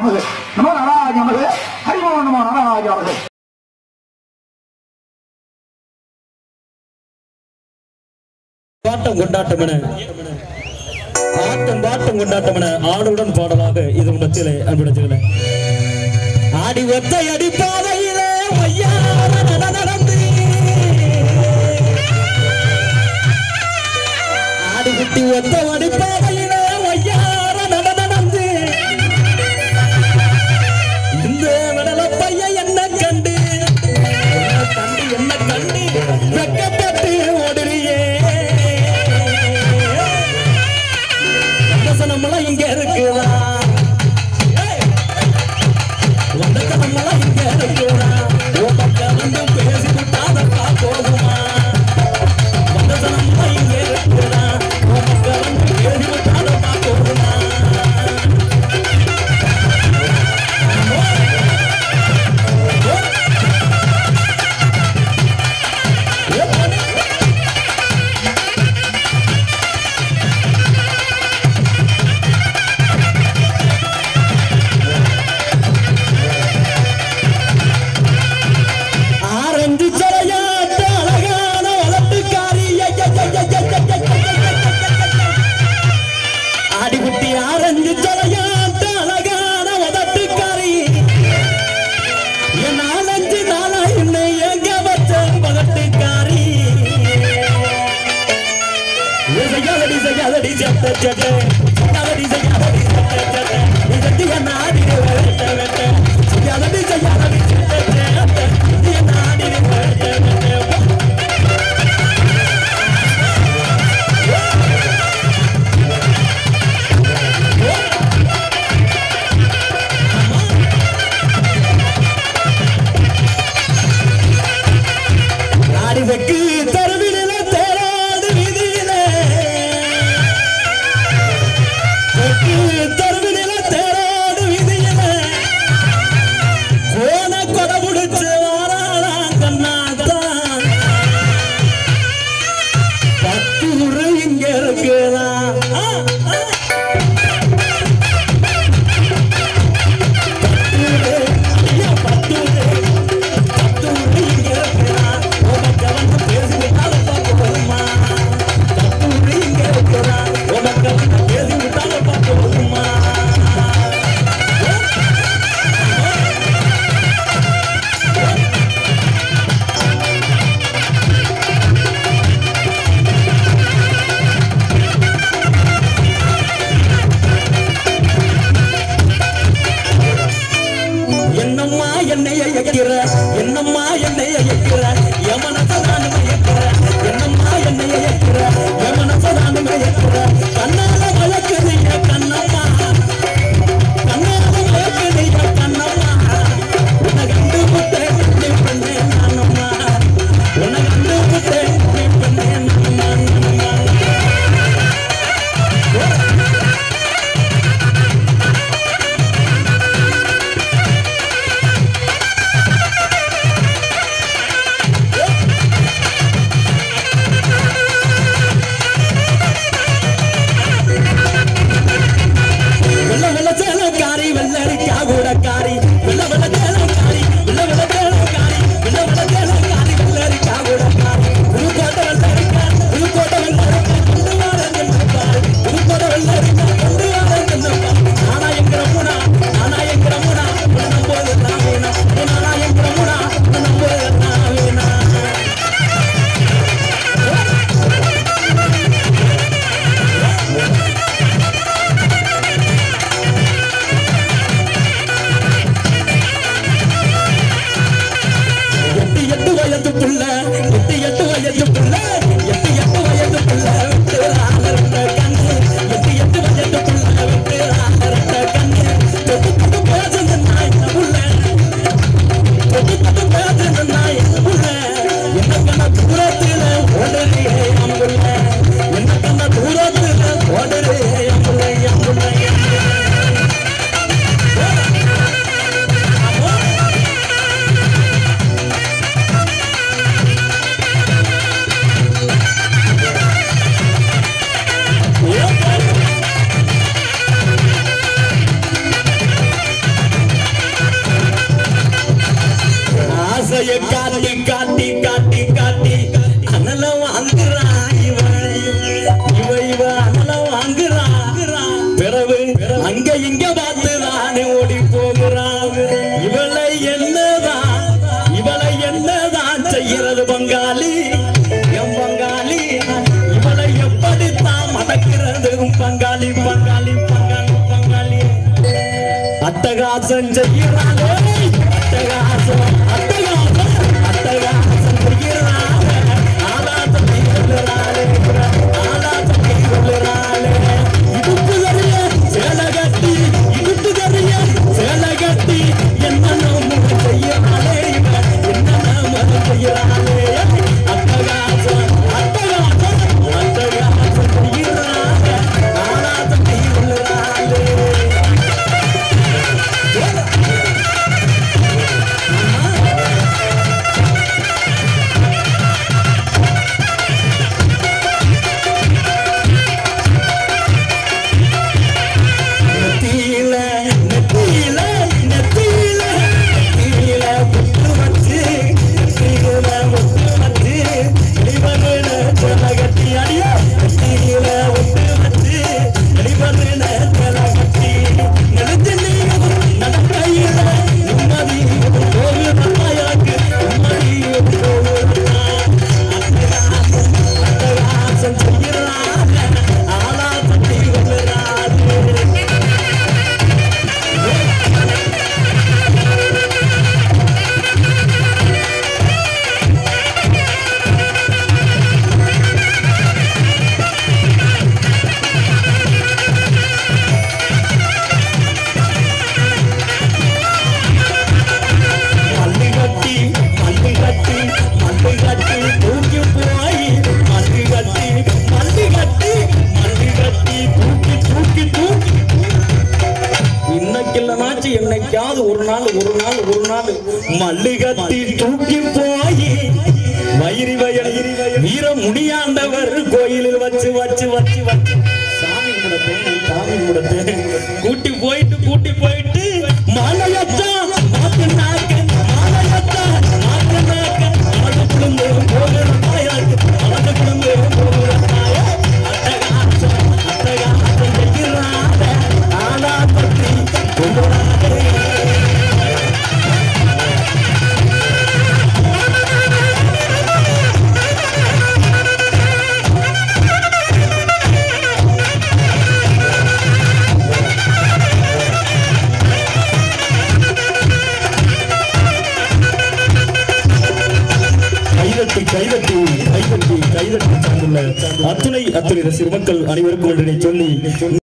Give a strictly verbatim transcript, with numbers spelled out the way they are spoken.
நமோ நாராயண நமக ஹரிமோ நமோ நாராயண நமக. பாட்டம் கொண்டாட்டம் என ஆட்டம் பாட்டம் கொண்டாட்டம் என ஆடுடன் பாடலாக இது மத்தியிலே அன்புடைச்சுகளே ஆடி ஒத்தை அடிப்பாதையிலே நடந்து ஆடி குட்டி ஒத்த அடிப்பாதையிலே ஒய்யார நடந்து இந்த நடல பையன் என்ன கண்டு கண்டு என்ன கண்டு வெக்கப்பட்டு ஓடுறியே நம்மள இங்க இருக்குதா நம்மள இங்க இருக்குதா வந்து பேசிவிட்டாதப்பா போகுமா நம்மள இங்க இருக்குதா வந்து பேசிவிட்டாதப்பா போகுமா காட்டி காட்டி காட்டி அனல வாங்குறா இவ இவ இவ அனல வாங்குறா பிறகு அங்க இங்க பார்த்துதானே ஓடி போகிறான் இவளை என்னதான் இவளை என்னதான் செய்யறது பங்காளி என் பங்காளி இவளை எப்படித்தான் மடக்கிறது பங்காளி பங்காளி பங்காளி பங்காளி அட்டகாசம் செய்கிறாளே அட்டகாசம் அட்டகாசம் அட்டகாசம் செய்கிறாளே ஆலாசத்தை கொள்ளுறாளே ஆலாசத்தை கொள்ளுறாளே இடுப்பு தரிய சேலை கட்டி இடுப்பு தரிய சேலை கட்டி என்னென்ன செய்யறாளே என்னென்ன செய்யறாளே அட்டகாசம் அட்டகாசம் அட்டகாசம் செய்கிறாளே ஆலாசத்தை கொள்ளுறாளே என்னைக்காவது ஒரு நாள் ஒரு நாள் ஒரு நாள் மல்லிகத்தி தூக்கி போய் வயிறு வயல் வீர முடியாண்டவர் கோயிலில் வச்சு வச்சு வச்சு வச்சு சாமி முடத்தை சாமி முடத்தை கூட்டி போயிட்டு கூட்டி போயிட்டு மாலையத்தா மாத்து நாக்க மாலையத்தா மாத்து நாக்க அழகு குடும்பு போகிற தாயாக்கு அழகு குடும்பு போகிற தாய அட்டகாசம் அட்டகாசம் செய்கிறாத ஆனா பற்றி கொண்டு கைதட்டி கைதட்டி கைதட்டி சார்ந்துள்ள அத்துணை அத்துணை ரசிகர் மக்கள் அனைவருக்கும் ஒன்றினை சொல்லி